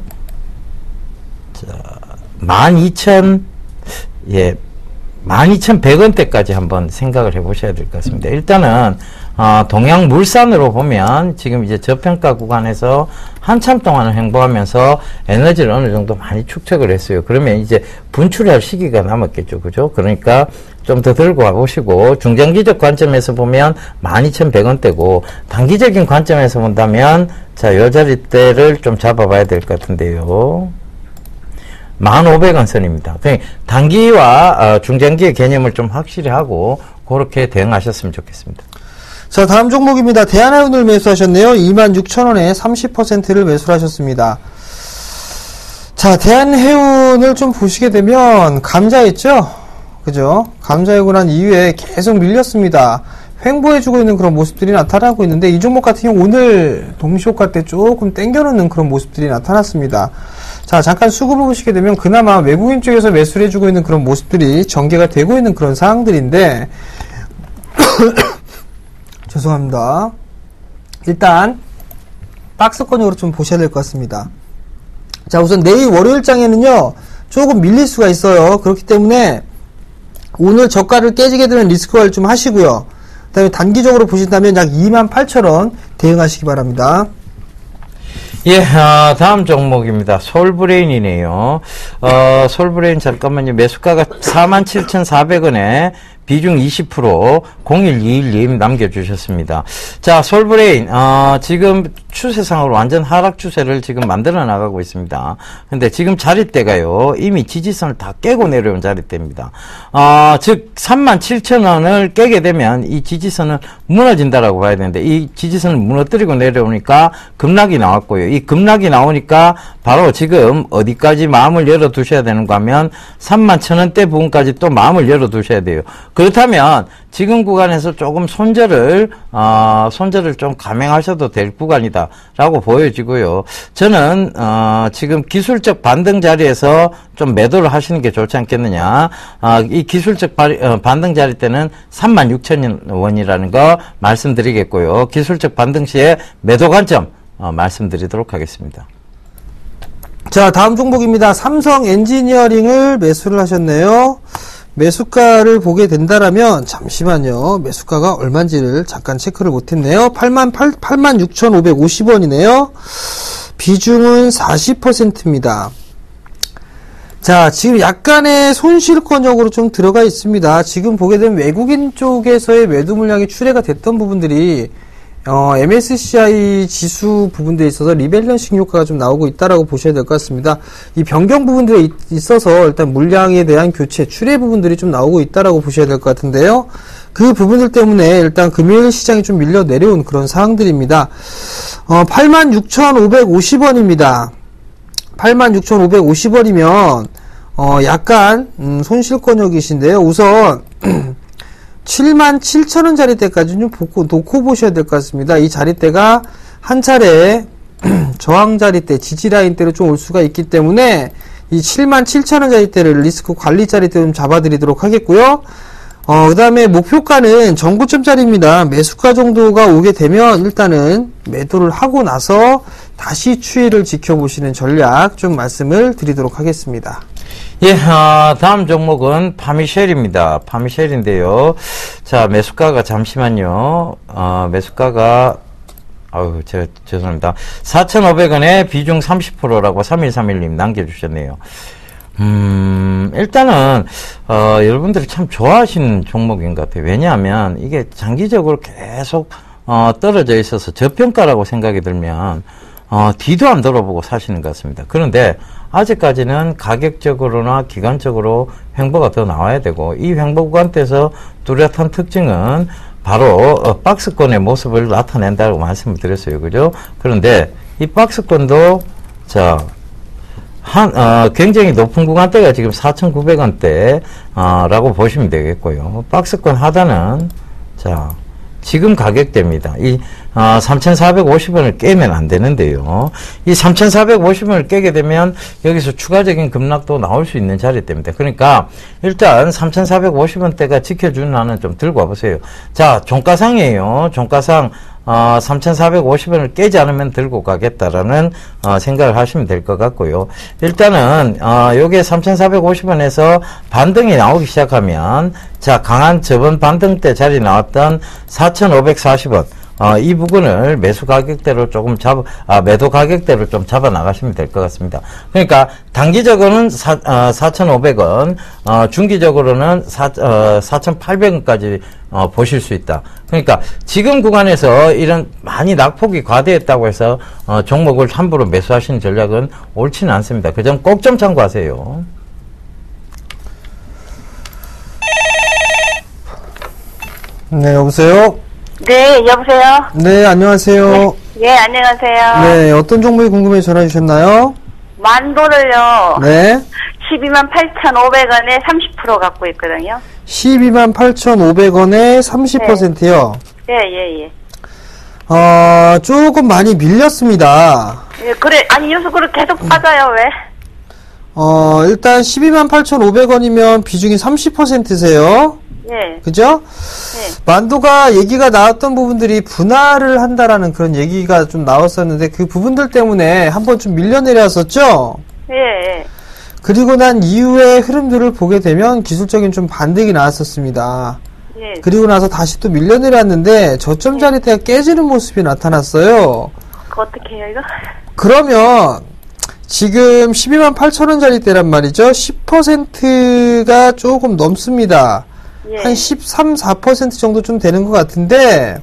S2: 자, 12,100원대까지 한번 생각을 해보셔야 될 것 같습니다. 일단은, 동양물산으로 보면 지금 이제 저평가 구간에서 한참 동안을 행보하면서 에너지를 어느 정도 많이 축적을 했어요. 그러면 이제 분출할 시기가 남았겠죠. 그죠? 그러니까 좀 더 들고 와보시고, 중장기적 관점에서 보면 12,100원대고, 단기적인 관점에서 본다면, 자, 요 자리대를 좀 잡아봐야 될 것 같은데요. 1,500원 선입니다. 단기와 중장기의 개념을 좀 확실히 하고, 그렇게 대응하셨으면 좋겠습니다.
S3: 자, 다음 종목입니다. 대한해운을 매수하셨네요. 26,000원에 30%를 매수를 하셨습니다. 자, 대한해운을 좀 보시게 되면 감자였죠? 그죠? 감자이고 난 이후에 계속 밀렸습니다. 횡보해주고 있는 그런 모습들이 나타나고 있는데 이 종목 같은 경우 오늘 동시호가 때 조금 땡겨놓는 그런 모습들이 나타났습니다. 자, 잠깐 수급을 보시게 되면 그나마 외국인 쪽에서 매수를 해주고 있는 그런 모습들이 전개가 되고 있는 그런 상황들인데 죄송합니다. 일단 박스권으로 좀 보셔야 될 것 같습니다. 자, 우선 내일 월요일장에는요 조금 밀릴 수가 있어요. 그렇기 때문에 오늘 저가를 깨지게 되면 리스크 관리 좀 하시고요. 그 다음에 단기적으로 보신다면 약 28,000원 대응하시기 바랍니다.
S2: 예, 다음 종목입니다. 솔브레인이네요. 솔브레인 잠깐만요. 매수가가 47,400원에 비중 20% 0121님 남겨주셨습니다. 자, 솔브레인 지금 추세상으로 완전 하락 추세를 지금 만들어 나가고 있습니다. 근데 지금 자리대가요 이미 지지선을 다 깨고 내려온 자리대입니다. 즉 37,000원을 깨게 되면 이 지지선은 무너진다라고 봐야 되는데 이 지지선을 무너뜨리고 내려오니까 급락이 나왔고요. 이 급락이 나오니까 바로 지금 어디까지 마음을 열어두셔야 되는가 하면 31,000원대 부분까지 또 마음을 열어두셔야 돼요. 그렇다면 지금 구간에서 조금 손절을 좀 감행하셔도 될 구간이다라고 보여지고요. 저는 지금 기술적 반등 자리에서 좀 매도를 하시는 게 좋지 않겠느냐. 이 기술적 반등 자리 때는 36,000원이라는 거 말씀드리겠고요. 기술적 반등 시에 매도 관점 말씀드리도록 하겠습니다.
S3: 자, 다음 종목입니다. 삼성 엔지니어링을 매수를 하셨네요. 매수가를 보게 된다라면, 잠시만요. 매수가가 얼마인지를 잠깐 체크를 못했네요. 86,550원이네요. 비중은 40%입니다. 자, 지금 약간의 손실권역으로 좀 들어가 있습니다. 지금 보게 되면 외국인 쪽에서의 매도 물량이 출회가 됐던 부분들이 MSCI 지수 부분들에 있어서 리밸런싱 효과가 좀 나오고 있다라고 보셔야 될 것 같습니다. 이 변경 부분들에 있어서 일단 물량에 대한 교체, 출회 부분들이 좀 나오고 있다라고 보셔야 될 것 같은데요. 그 부분들 때문에 일단 금요일 시장이 좀 밀려 내려온 그런 상황들입니다. 86,550원입니다. 86,550원이면 약간 손실권역이신데요. 우선 77,000원 자리대까지 좀 놓고 보셔야 될 것 같습니다. 이 자리대가 한 차례 저항 자리대, 지지 라인대로 좀 올 수가 있기 때문에 이 77,000원 자리대를 리스크 관리 자리대로 좀 잡아드리도록 하겠고요. 그 다음에 목표가는 전고점짜리입니다. 매수가 정도가 오게 되면 일단은 매도를 하고 나서 다시 추이를 지켜보시는 전략 좀 말씀을 드리도록 하겠습니다.
S2: 예, 다음 종목은 파미쉘입니다. 파미쉘인데요. 자, 매수가가 잠시만요. 매수가가 제가 죄송합니다. 4,500원에 비중 30%라고 3131님 남겨주셨네요. 일단은 여러분들이 참 좋아하시는 종목인 것 같아요. 왜냐하면 이게 장기적으로 계속 떨어져 있어서 저평가라고 생각이 들면 뒤도 안 돌아보고 사시는 것 같습니다. 그런데 아직까지는 가격적으로나 기간적으로 횡보가 더 나와야 되고, 이 횡보 구간대에서 뚜렷한 특징은 바로 박스권의 모습을 나타낸다고 말씀을 드렸어요. 그죠? 그런데 이 박스권도 굉장히 높은 구간대가 지금 4,900원대 라고 보시면 되겠고요. 박스권 하단은 지금 가격대입니다. 이 3,450원을 깨면 안 되는데요. 이 3,450원을 깨게 되면 여기서 추가적인 급락도 나올 수 있는 자리대입니다. 그러니까 일단 3,450원대가 지켜주는 한은 좀 들고 와보세요. 자, 종가상이에요. 종가상 3,450원을 깨지 않으면 들고 가겠다라는 생각을 하시면 될 것 같고요. 일단은 요게 3,450원에서 반등이 나오기 시작하면, 자, 강한 저번 반등 때 자리 나왔던 4,540원 이 부분을 매수 가격대로 조금 매도 가격대로 좀 잡아 나가시면 될 것 같습니다. 그러니까 단기적으로는 4,500원, 중기적으로는 4,800원까지 보실 수 있다. 그러니까 지금 구간에서 이런 많이 낙폭이 과대했다고 해서 종목을 함부로 매수하시는 전략은 옳지는 않습니다. 그 점 꼭 좀 참고하세요.
S3: 네, 여보세요?
S5: 네, 여보세요?
S3: 네, 안녕하세요.
S5: 네, 안녕하세요.
S3: 네, 어떤 종목이 궁금해서 전화 주셨나요?
S5: 만도를요.
S3: 네.
S5: 128,500원에 30% 갖고 있거든요.
S3: 128,500원에 30%요?
S5: 예.
S3: 조금 많이 밀렸습니다.
S5: 예, 그래, 아니, 요새 그렇게 계속 빠져요, 왜?
S3: 일단 128,500원이면 비중이 30%세요?
S5: 예.
S3: 그죠?
S5: 예.
S3: 만도가 얘기가 나왔던 부분들이 분할을 한다라는 그런 얘기가 좀 나왔었는데, 그 부분들 때문에 한번 좀 밀려내렸었죠?
S5: 예.
S3: 그리고 난 이후의 흐름들을 보게 되면 기술적인 좀 반등이 나왔었습니다.
S5: 예.
S3: 그리고 나서 다시 또 밀려내렸는데 저점 자리대가 깨지는 모습이 나타났어요.
S5: 그거 어떻게 해요, 이거?
S3: 그러면 지금 128,000원 자리대란 말이죠. 10%가 조금 넘습니다.
S5: 예.
S3: 한 13, 4% 정도 좀 되는 것 같은데,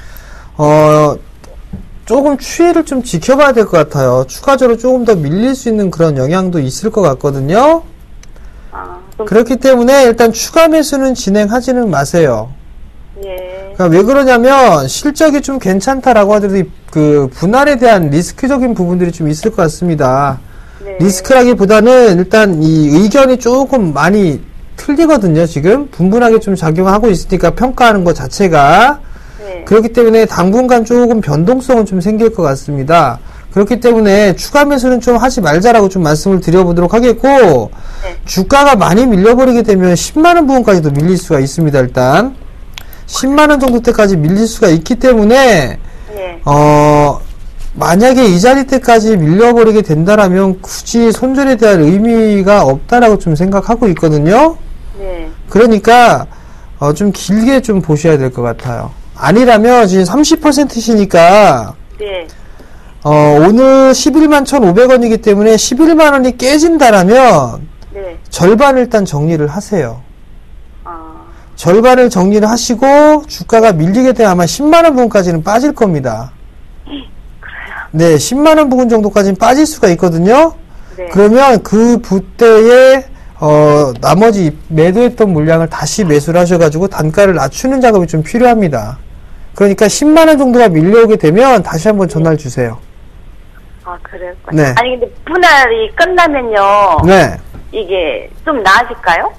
S3: 조금 추이를 좀 지켜봐야 될 것 같아요. 추가적으로 조금 더 밀릴 수 있는 그런 영향도 있을 것 같거든요. 그렇기 때문에 일단 추가 매수는 진행하지는 마세요.
S5: 예.
S3: 그러니까 왜 그러냐면 실적이 좀 괜찮다라고 하더라도 그 분할에 대한 리스크적인 부분들이 좀 있을 것 같습니다.
S5: 네.
S3: 리스크라기보다는 일단 이 의견이 조금 많이 틀리거든요. 지금 분분하게 좀 작용하고 있으니까 평가하는 것 자체가
S5: 네.
S3: 그렇기 때문에 당분간 조금 변동성은 좀 생길 것 같습니다. 그렇기 때문에 추가 매수는 좀 하지 말자라고 좀 말씀을 드려보도록 하겠고
S5: 네.
S3: 주가가 많이 밀려버리게 되면 10만원 부분까지도 밀릴 수가 있습니다. 일단 10만원 정도 때까지 밀릴 수가 있기 때문에
S5: 네.
S3: 만약에 이 자리 때까지 밀려버리게 된다라면 굳이 손절에 대한 의미가 없다라고 좀 생각하고 있거든요.
S5: 네.
S3: 그러니까 좀 길게 좀 보셔야 될 것 같아요. 아니라면 지금 30%시니까
S5: 네.
S3: 오늘 11만 1,500원이기 때문에 11만원이 깨진다라면
S5: 네.
S3: 절반 일단 정리를 하세요.
S5: 아,
S3: 절반을 정리를 하시고 주가가 밀리게 되면 아마 10만원 부분까지는 빠질 겁니다. 네, 10만원 부분 정도까지는 빠질 수가 있거든요.
S5: 네.
S3: 그러면 그 부대에 나머지 매도했던 물량을 다시 매수를 하셔가지고 단가를 낮추는 작업이 좀 필요합니다. 그러니까 10만원 정도가 밀려오게 되면 다시 한번 전화를 주세요.
S5: 아, 그래요?
S3: 네.
S5: 아니, 근데 분할이 끝나면요.
S3: 네.
S5: 이게 좀 나아질까요?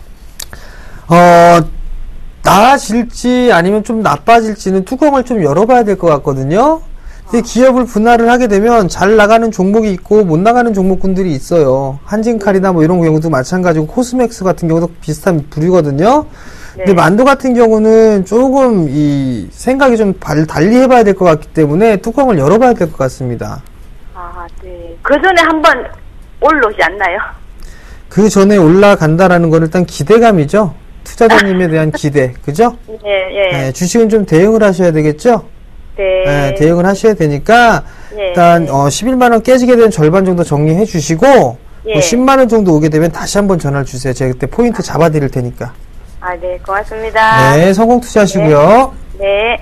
S3: 나아질지 아니면 좀 나빠질지는 뚜껑을 좀 열어봐야 될 것 같거든요. 근데 기업을 분할을 하게 되면 잘 나가는 종목이 있고 못 나가는 종목군들이 있어요. 한진칼이나 뭐 이런 경우도 마찬가지고 코스맥스 같은 경우도 비슷한 부류거든요. 근데
S5: 네.
S3: 만도 같은 경우는 조금 이 생각이 좀 달리 해봐야 될 것 같기 때문에 뚜껑을 열어봐야 될 것 같습니다.
S5: 아, 네. 그 전에 한번 올라오지 않나요?
S3: 그 전에 올라간다라는 건 일단 기대감이죠. 투자자님에 대한 기대, 그죠?
S5: 예, 예.
S3: 네, 주식은 좀 대응을 하셔야 되겠죠?
S5: 네.
S3: 네, 대응을 하셔야 되니까
S5: 네.
S3: 일단 11만원 깨지게 되면 절반 정도 정리해 주시고
S5: 예.
S3: 뭐 10만원 정도 오게 되면 다시 한번 전화를 주세요. 제가 그때 포인트 잡아 드릴 테니까.
S5: 아, 네. 고맙습니다.
S3: 네, 성공 투자하시고요.
S5: 네.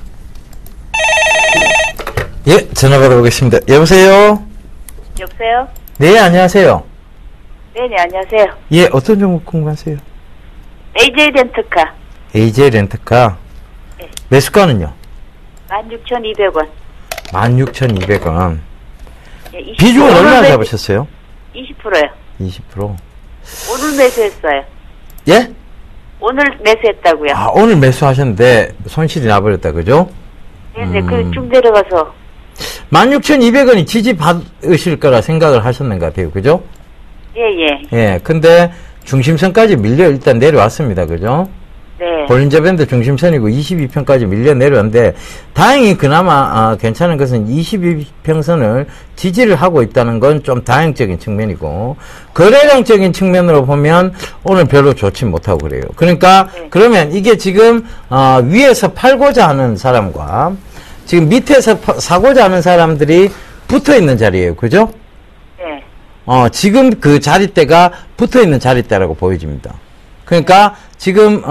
S2: 예, 전화 받아보겠습니다. 여보세요?
S5: 여보세요?
S2: 네, 안녕하세요.
S5: 네네, 안녕하세요.
S2: 예, 어떤 종목 궁금하세요?
S5: AJ 렌트카.
S2: AJ 렌트카.
S5: 네.
S2: 매수가는요?
S5: 16,200원.
S2: 16,200원.
S5: 예, 20%.
S2: 비중은 얼마나
S5: 오늘
S2: 잡으셨어요?
S5: 20%요.
S2: 20%.
S5: 오늘 매수했어요.
S2: 예?
S5: 오늘 매수했다고요.
S2: 아, 오늘 매수하셨는데 손실이 나버렸다, 그죠?
S5: 네네, 그 쭉 내려가서.
S2: 16,200원이 지지 받으실 거라 생각을 하셨는 것 같아요, 그죠?
S5: 예, 예.
S2: 예, 근데 중심선까지 밀려 일단 내려왔습니다, 그죠?
S5: 네.
S2: 볼린저 밴드 중심선이고 22평까지 밀려 내려왔는데 다행히 그나마 괜찮은 것은 22평선을 지지를 하고 있다는 건 좀 다행적인 측면이고 거래량적인 측면으로 보면 오늘 별로 좋지 못하고 그래요. 그러니까
S5: 네.
S2: 그러면 이게 지금 위에서 팔고자 하는 사람과 지금 밑에서 사고자 하는 사람들이 붙어 있는 자리예요. 그죠?
S5: 네.
S2: 지금 그 자리대가 붙어 있는 자리대라고 보여집니다. 그러니까 지금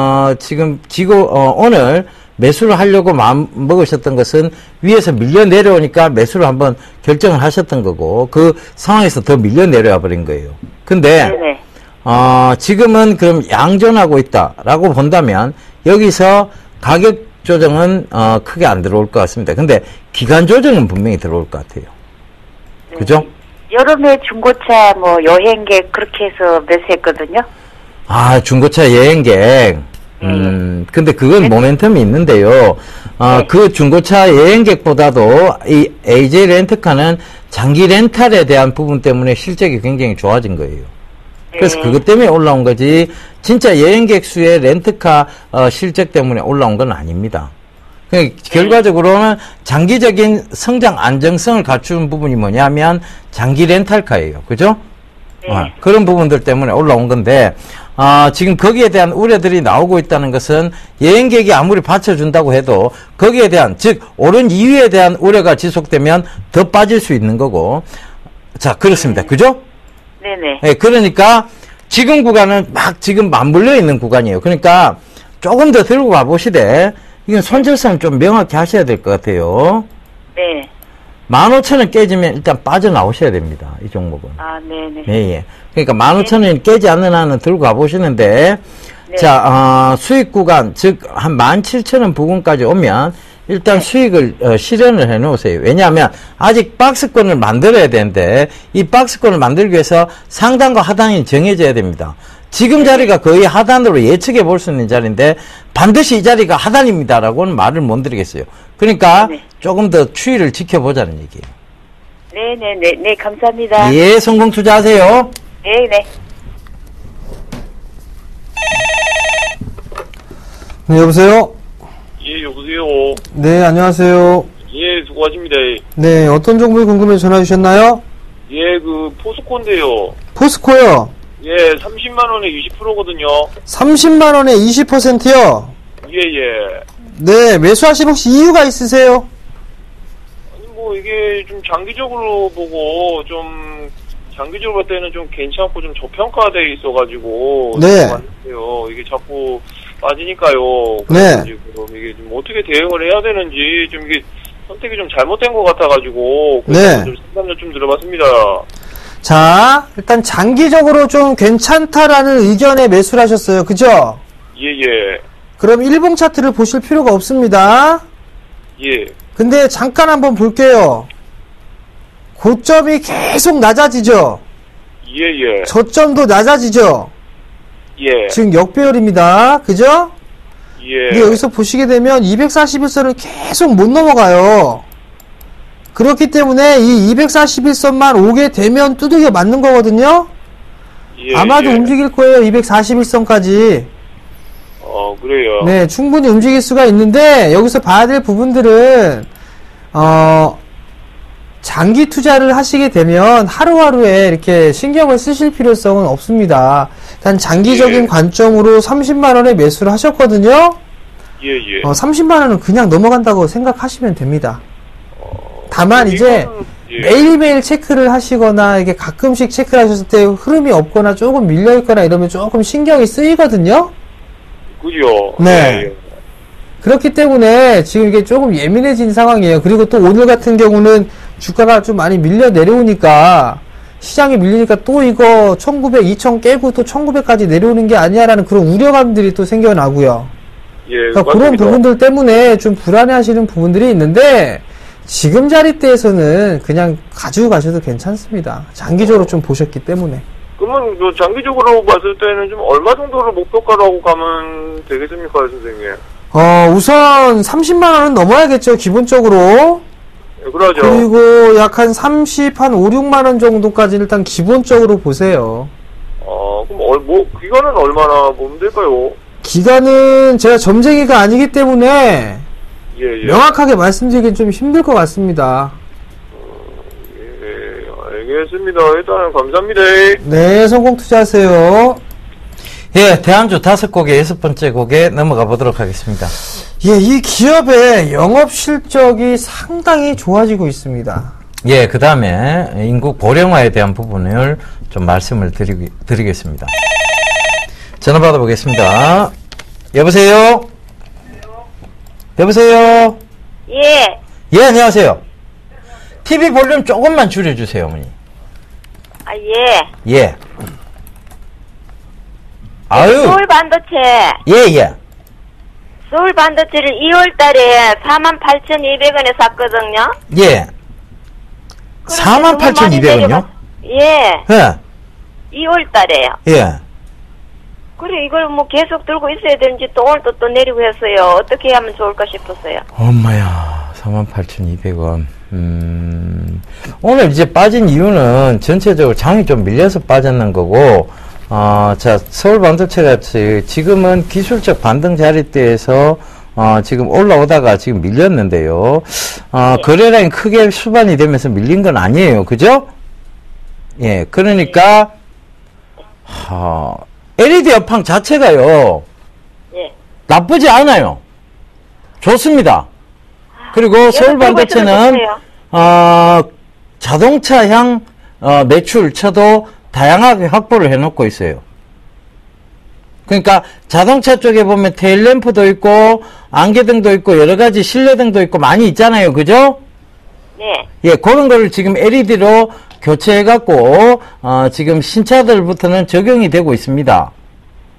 S2: 오늘 매수를 하려고 마음 먹으셨던 것은 위에서 밀려 내려오니까 매수를 한번 결정을 하셨던 거고 그 상황에서 더 밀려 내려와 버린 거예요. 근데
S5: 네네.
S2: 지금은 그럼 양존하고 있다라고 본다면 여기서 가격 조정은 크게 안 들어올 것 같습니다. 근데 기간 조정은 분명히 들어올 것 같아요.
S5: 네.
S2: 그죠?
S5: 여름에 중고차 뭐 여행객 그렇게 해서 매수했거든요.
S2: 아, 중고차 여행객. 근데 그건 모멘텀이 있는데요.
S5: 네.
S2: 그 중고차 여행객보다도 이 AJ 렌트카는 장기 렌탈에 대한 부분 때문에 실적이 굉장히 좋아진 거예요. 그래서
S5: 네.
S2: 그것 때문에 올라온 거지, 진짜 여행객 수의 렌트카 실적 때문에 올라온 건 아닙니다. 결과적으로는 장기적인 성장 안정성을 갖춘 부분이 뭐냐면 장기 렌탈카예요. 그죠?
S5: 네.
S2: 그런 부분들 때문에 올라온 건데, 지금 거기에 대한 우려들이 나오고 있다는 것은 여행객이 아무리 받쳐준다고 해도 거기에 대한, 즉, 오른 이유에 대한 우려가 지속되면 더 빠질 수 있는 거고. 자, 그렇습니다. 그죠?
S5: 네네.
S2: 네, 그러니까 지금 구간은 막 지금 맞물려 있는 구간이에요. 그러니까 조금 더 들고 가보시되, 이건 손절선 좀 명확히 하셔야 될 것 같아요.
S5: 네.
S2: 15,000원 깨지면 일단 빠져나오셔야 됩니다. 이 종목은.
S5: 아, 네네.
S2: 예, 예. 그러니까 15,000원이 깨지 않는 한은 들고 가보시는데,
S5: 네.
S2: 자, 수익 구간, 즉, 한 17,000원 부근까지 오면 일단 수익을 실현을 해 놓으세요. 왜냐하면 아직 박스권을 만들어야 되는데 이 박스권을 만들기 위해서 상단과 하단이 정해져야 됩니다. 지금 자리가 거의 하단으로 예측해 볼 수 있는 자리인데 반드시 이 자리가 하단입니다라고는 말을 못 드리겠어요. 그러니까
S4: 네.
S2: 조금 더 추이를 지켜보자는 얘기예요.
S4: 네, 감사합니다.
S2: 예, 성공 투자하세요.
S4: 네.
S3: 네, 여보세요?
S7: 예, 여보세요.
S3: 네, 안녕하세요.
S7: 예, 수고하십니다.
S3: 네, 어떤 정보에 궁금해서 전화 주셨나요?
S7: 예, 포스코인데요.
S3: 포스코요.
S7: 예, 30만원에 20%거든요.
S3: 30만원에 20%요?
S7: 예.
S3: 네, 매수하신 혹시 이유가 있으세요?
S7: 아니, 이게 좀 장기적으로 보고, 장기적으로 볼 때는 좀 괜찮고 좀 저평가돼 있어가지고.
S3: 네.
S7: 맞는데요. 이게 자꾸 빠지니까요.
S3: 네.
S7: 지금 이게 좀 어떻게 대응을 해야 되는지, 좀 이게 선택이 좀 잘못된 것 같아가지고.
S3: 네.
S7: 좀 상담 좀 들어봤습니다.
S3: 자, 일단 장기적으로 좀 괜찮다라는 의견에 매수를 하셨어요. 그죠?
S7: 예.
S3: 그럼 일봉 차트를 보실 필요가 없습니다.
S7: 예.
S3: 근데 잠깐 한번 볼게요. 고점이 계속 낮아지죠?
S7: 예.
S3: 저점도 낮아지죠?
S7: 예.
S3: 지금 역배열입니다. 그죠?
S7: 예.
S3: 근데 여기서 보시게 되면 241선을 계속 못 넘어가요. 그렇기 때문에 이 241선만 오게 되면 두들겨 맞는 거거든요?
S7: 예,
S3: 아마도
S7: 예.
S3: 움직일 거예요. 241선까지.
S7: 그래요.
S3: 네, 충분히 움직일 수가 있는데 여기서 봐야 될 부분들은 장기 투자를 하시게 되면 하루하루에 이렇게 신경을 쓰실 필요성은 없습니다. 일단 장기적인
S7: 예.
S3: 관점으로 30만원에 매수를 하셨거든요.
S7: 예.
S3: 30만원은 그냥 넘어간다고 생각하시면 됩니다. 다만 이제
S7: 예.
S3: 매일매일 체크를 하시거나 이게 가끔씩 체크를 하셨을 때 흐름이 없거나 조금 밀려있거나 이러면 조금 신경이 쓰이거든요.
S7: 그죠.
S3: 네.
S7: 예.
S3: 그렇기 때문에 지금 이게 조금 예민해진 상황이에요. 그리고 또 오늘 같은 경우는 주가가 좀 많이 밀려 내려오니까 시장이 밀리니까 또 이거 1900, 2000 깨고 또 1900까지 내려오는 게 아니야라는 그런 우려감들이 또 생겨나고요.
S7: 예.
S3: 그러니까 그런
S7: 맞습니다.
S3: 부분들 때문에 좀 불안해 하시는 부분들이 있는데 지금 자리대에서는 그냥 가지고 가셔도 괜찮습니다. 장기적으로 좀 보셨기 때문에.
S7: 그러면 장기적으로 봤을 때는 좀 얼마 정도를 목표가라고 가면 되겠습니까, 선생님?
S3: 우선 30만원은 넘어야겠죠, 기본적으로.
S7: 예, 그러죠.
S3: 그리고 약 한 30, 한 5, 6만원 정도까지 일단 기본적으로 보세요.
S7: 그럼 기간은 얼마나 보면 될까요?
S3: 기간은 제가 점쟁이가 아니기 때문에
S7: 예.
S3: 명확하게 말씀드리긴 좀 힘들 것 같습니다.
S7: 예, 알겠습니다. 일단은 감사합니다.
S3: 네, 성공 투자하세요.
S2: 예, 대안주 5곡의 6번째 곡에 넘어가 보도록 하겠습니다.
S3: 예, 이 기업의 영업 실적이 상당히 좋아지고 있습니다.
S2: 예, 그 다음에 인구 고령화에 대한 부분을 좀 말씀을 드리겠습니다. 전화 받아보겠습니다. 여보세요? 여보세요?
S5: 예.
S2: 예, 안녕하세요. TV 볼륨 조금만 줄여주세요, 어머니.
S5: 예.
S2: 예. 아유.
S5: 서울 반도체.
S2: 예.
S5: 서울 반도체를 2월 달에 48,200원에 샀거든요.
S2: 예. 48,200원요?
S5: 예.
S2: 예.
S5: 2월 달에요.
S2: 예.
S5: 그래, 이걸 계속 들고 있어야 되는지 또 오늘 또 내리고 했어요. 어떻게 하면 좋을까 싶었어요.
S2: 엄마야, 48,200원. 오늘 이제 빠진 이유는 전체적으로 장이 좀 밀려서 빠졌는 거고, 자, 서울 반도체 같이 지금은 기술적 반등 자리대에서 지금 올라오다가 지금 밀렸는데요. 거래량이 크게 수반이 되면서 밀린 건 아니에요. 그죠? 예, 그러니까, LED 업황 자체가요.
S5: 예.
S2: 나쁘지 않아요. 좋습니다. 그리고 서울 반도체는 자동차향 매출처도 다양하게 확보를 해놓고 있어요. 그러니까 자동차 쪽에 보면 테일램프도 있고 안개등도 있고 여러 가지 실내등도 있고 많이 있잖아요. 그죠?
S5: 네.
S2: 예, 그런 거를 지금 LED로 교체해갖고 지금 신차들부터는 적용이 되고 있습니다.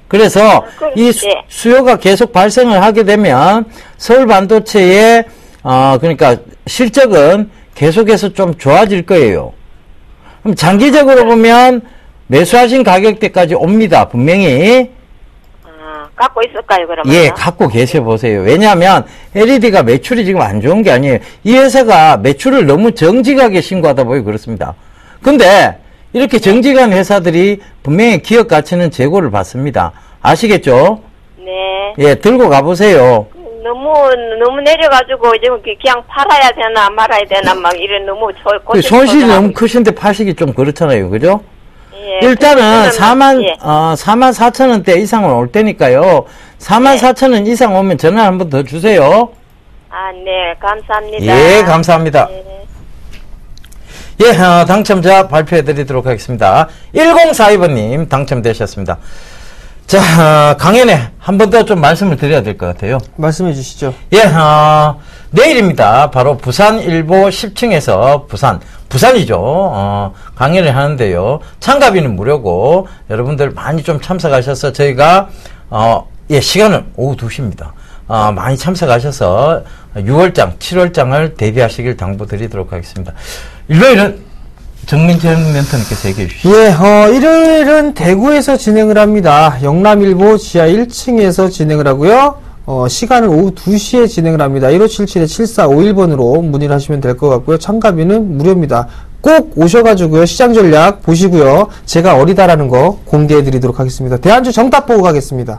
S2: 그래서 이
S5: 예.
S2: 수요가 계속 발생을 하게 되면 서울 반도체의 그러니까 실적은 계속해서 좀 좋아질 거예요. 그럼 장기적으로 보면 매수하신 가격대까지 옵니다. 분명히.
S5: 갖고 있을까요, 그러면?
S2: 예, 갖고 계셔 보세요. 왜냐하면 LED가 매출이 지금 안 좋은 게 아니에요. 이 회사가 매출을 너무 정직하게 신고하다 보니 그렇습니다. 근데 이렇게 정직한 회사들이 분명히 기업 가치는 재고를 받습니다. 아시겠죠?
S5: 네.
S2: 예, 들고 가보세요.
S5: 너무 내려가지고 지금 그냥 팔아야 되나 말아야 되나 막 이런 너무
S2: 손실이 너무 크신데 파시기 좀 그렇잖아요. 그죠?
S5: 예,
S2: 일단은 4만
S5: 예.
S2: 4,400원대 이상은 올 테니까요. 44,000원 이상 오면 전화 한 번 더 주세요.
S5: 아, 네. 감사합니다.
S2: 예, 감사합니다.
S5: 예.
S2: 예, 당첨자 발표해 드리도록 하겠습니다. 1042번님 당첨되셨습니다. 자, 강연에 한 번 더 좀 말씀을 드려야 될 것 같아요.
S3: 말씀해 주시죠.
S2: 예, 내일입니다. 바로 부산일보 10층에서 부산이죠. 강연을 하는데요. 참가비는 무료고, 여러분들 많이 좀 참석하셔서 저희가, 예, 시간은 오후 2시입니다. 많이 참석하셔서 6월장, 7월장을 대비하시길 당부드리도록 하겠습니다. 일요일은 정민철 멘토님께서 얘기해 주시죠.
S3: 예, 일요일은 대구에서 진행을 합니다. 영남일보 지하 1층에서 진행을 하고요. 시간은 오후 2시에 진행을 합니다. 1577-7451번으로 문의를 하시면 될 것 같고요. 참가비는 무료입니다. 꼭 오셔가지고요. 시장 전략 보시고요. 제가 어리다라는 거 공개해 드리도록 하겠습니다. 대안주 정답 보고 가겠습니다.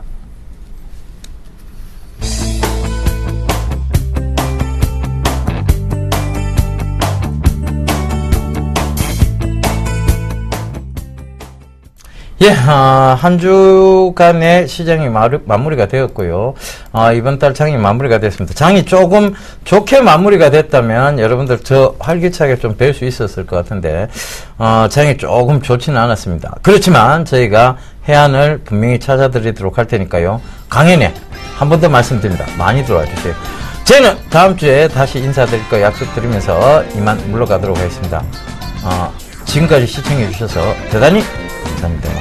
S2: 예, 한 주간의 시장이 마무리가 되었고요. 이번 달 장이 마무리가 됐습니다. 장이 조금 좋게 마무리가 됐다면 여러분들 더 활기차게 좀 뵐 수 있었을 것 같은데, 장이 조금 좋지는 않았습니다. 그렇지만 저희가 해안을 분명히 찾아드리도록 할 테니까요. 강연에 한 번 더 말씀드립니다. 많이 들어와 주세요. 저희는 다음 주에 다시 인사드릴 거 약속드리면서 이만 물러가도록 하겠습니다. 지금까지 시청해 주셔서 대단히 감사합니다.